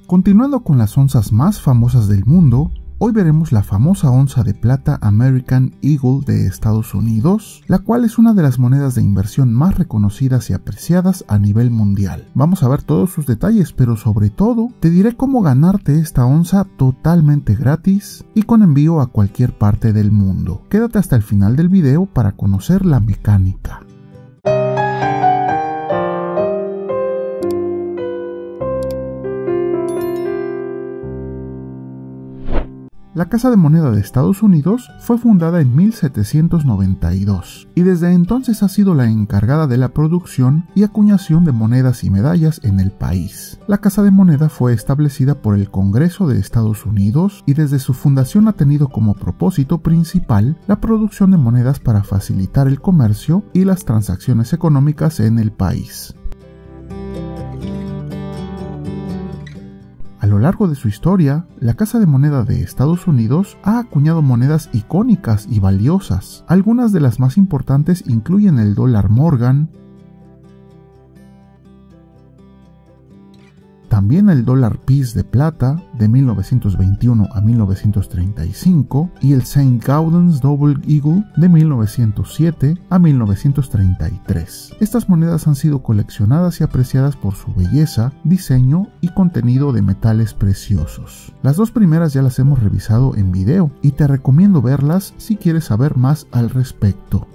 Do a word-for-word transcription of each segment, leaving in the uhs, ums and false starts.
Continuando con las onzas más famosas del mundo, hoy veremos la famosa onza de plata American Eagle de Estados Unidos, la cual es una de las monedas de inversión más reconocidas y apreciadas a nivel mundial. Vamos a ver todos sus detalles, pero sobre todo te diré cómo ganarte esta onza totalmente gratis y con envío a cualquier parte del mundo. Quédate hasta el final del video para conocer la mecánica. La Casa de Moneda de Estados Unidos fue fundada en mil setecientos noventa y dos y desde entonces ha sido la encargada de la producción y acuñación de monedas y medallas en el país. La Casa de Moneda fue establecida por el Congreso de Estados Unidos y desde su fundación ha tenido como propósito principal la producción de monedas para facilitar el comercio y las transacciones económicas en el país. A lo largo de su historia, la Casa de Moneda de Estados Unidos ha acuñado monedas icónicas y valiosas. Algunas de las más importantes incluyen el dólar Morgan, también el dólar Peace de plata de mil novecientos veintiuno a mil novecientos treinta y cinco y el Saint Gaudens Double Eagle de mil novecientos siete a mil novecientos treinta y tres. Estas monedas han sido coleccionadas y apreciadas por su belleza, diseño y contenido de metales preciosos. Las dos primeras ya las hemos revisado en video y te recomiendo verlas si quieres saber más al respecto.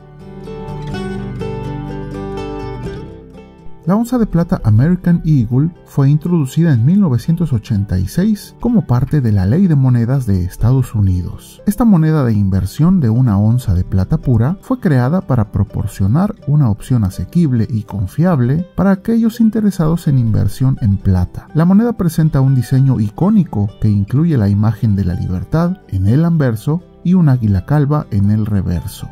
La onza de plata American Eagle fue introducida en mil novecientos ochenta y seis como parte de la Ley de Monedas de Estados Unidos. Esta moneda de inversión de una onza de plata pura fue creada para proporcionar una opción asequible y confiable para aquellos interesados en inversión en plata. La moneda presenta un diseño icónico que incluye la imagen de la libertad en el anverso y un águila calva en el reverso.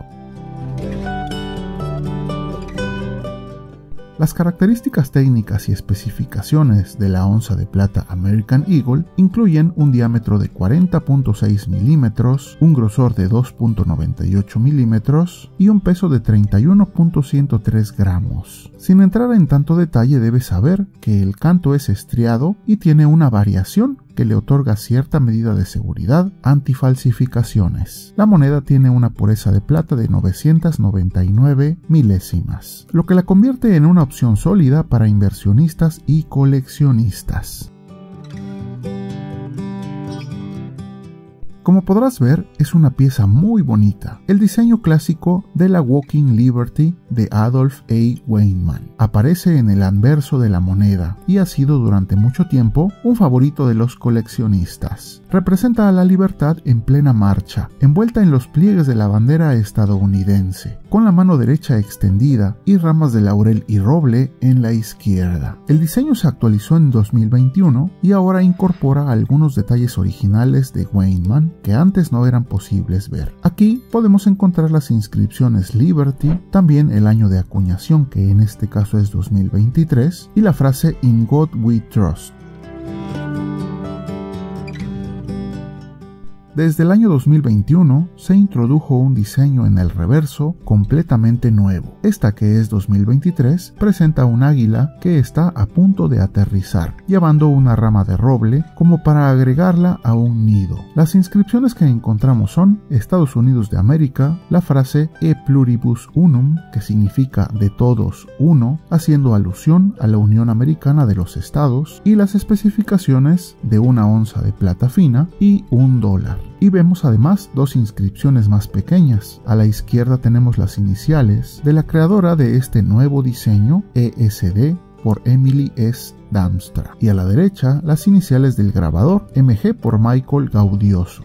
Las características técnicas y especificaciones de la onza de plata American Eagle incluyen un diámetro de cuarenta punto seis milímetros, un grosor de dos punto noventa y ocho milímetros y un peso de treinta y uno punto ciento tres gramos. Sin entrar en tanto detalle, debes saber que el canto es estriado y tiene una variación que le otorga cierta medida de seguridad antifalsificaciones. La moneda tiene una pureza de plata de novecientos noventa y nueve milésimas, lo que la convierte en una opción sólida para inversionistas y coleccionistas. Como podrás ver, es una pieza muy bonita, el diseño clásico de la Walking Liberty de Adolph A. Weinman. Aparece en el anverso de la moneda y ha sido durante mucho tiempo un favorito de los coleccionistas. Representa a la libertad en plena marcha, envuelta en los pliegues de la bandera estadounidense, con la mano derecha extendida y ramas de laurel y roble en la izquierda. El diseño se actualizó en dos mil veintiuno y ahora incorpora algunos detalles originales de Weinman que antes no eran posibles ver. Aquí podemos encontrar las inscripciones Liberty, también el año de acuñación, que en este caso es dos mil veintitrés, y la frase In God We Trust. Desde el año dos mil veintiuno se introdujo un diseño en el reverso completamente nuevo. Esta, que es dos mil veintitrés, presenta un águila que está a punto de aterrizar, llevando una rama de roble como para agregarla a un nido. Las inscripciones que encontramos son Estados Unidos de América, la frase E pluribus unum, que significa de todos uno, haciendo alusión a la Unión Americana de los Estados, y las especificaciones de una onza de plata fina y un dólar. Y vemos además dos inscripciones más pequeñas. A la izquierda tenemos las iniciales de la creadora de este nuevo diseño, E S D, por Emily S. Damstra, y a la derecha las iniciales del grabador, M G, por Michael Gaudioso.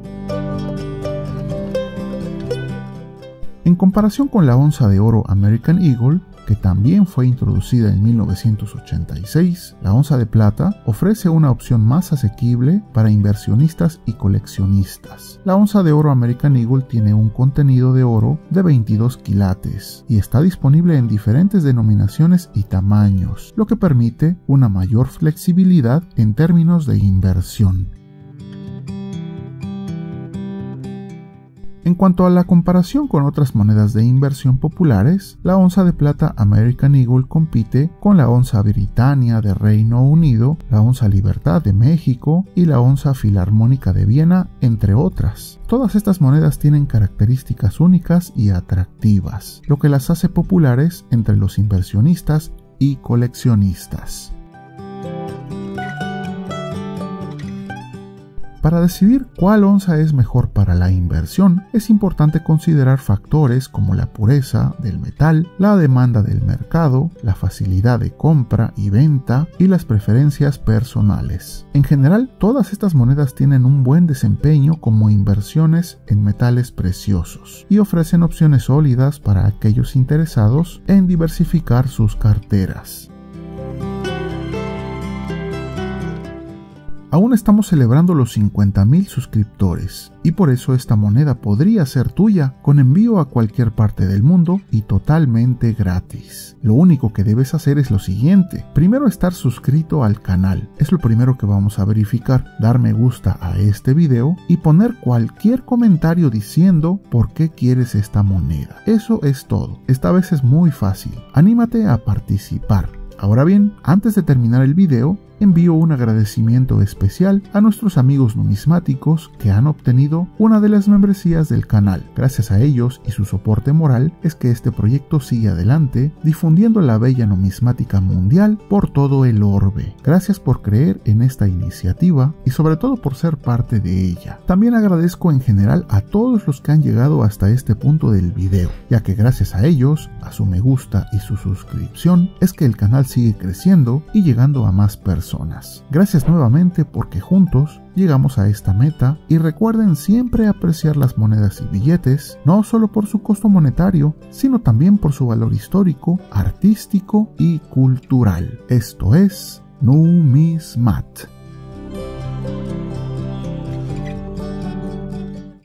En comparación con la onza de oro American Eagle, que también fue introducida en mil novecientos ochenta y seis, la onza de plata ofrece una opción más asequible para inversionistas y coleccionistas. La onza de oro American Eagle tiene un contenido de oro de veintidós quilates y está disponible en diferentes denominaciones y tamaños, lo que permite una mayor flexibilidad en términos de inversión. En cuanto a la comparación con otras monedas de inversión populares, la onza de plata American Eagle compite con la onza Britannia de Reino Unido, la onza Libertad de México y la onza Filarmónica de Viena, entre otras. Todas estas monedas tienen características únicas y atractivas, lo que las hace populares entre los inversionistas y coleccionistas. Para decidir cuál onza es mejor para la inversión, es importante considerar factores como la pureza del metal, la demanda del mercado, la facilidad de compra y venta y las preferencias personales. En general, todas estas monedas tienen un buen desempeño como inversiones en metales preciosos y ofrecen opciones sólidas para aquellos interesados en diversificar sus carteras. Aún estamos celebrando los cincuenta mil suscriptores y por eso esta moneda podría ser tuya con envío a cualquier parte del mundo y totalmente gratis. Lo único que debes hacer es lo siguiente: primero estar suscrito al canal, es lo primero que vamos a verificar, dar me gusta a este video y poner cualquier comentario diciendo por qué quieres esta moneda. Eso es todo, esta vez es muy fácil, anímate a participar. Ahora bien, antes de terminar el video, envío un agradecimiento especial a nuestros amigos numismáticos que han obtenido una de las membresías del canal. Gracias a ellos y su soporte moral es que este proyecto sigue adelante, difundiendo la bella numismática mundial por todo el orbe. Gracias por creer en esta iniciativa y sobre todo por ser parte de ella. También agradezco en general a todos los que han llegado hasta este punto del video, ya que gracias a ellos, a su me gusta y su suscripción, es que el canal sigue creciendo y llegando a más personas. Gracias nuevamente porque juntos llegamos a esta meta y recuerden siempre apreciar las monedas y billetes, no solo por su costo monetario, sino también por su valor histórico, artístico y cultural. Esto es Numismat.